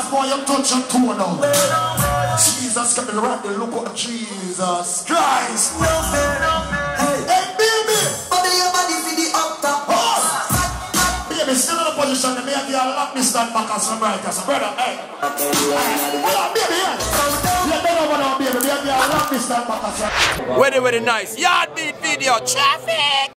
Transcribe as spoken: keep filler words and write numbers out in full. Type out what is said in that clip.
Jesus, boy, you touch your toe now. Jesus, got the right, the look of Jesus Christ. Hey, hey, baby. Body your body for the up top. Oh. Baby, still in the position. Let me have you lock me stand back as some right as a brother. Hey. Hold on, baby. Let me know what I'm baby. Let me have you lock me stand back as a. Very, very nice. Yard beat video. Traffic.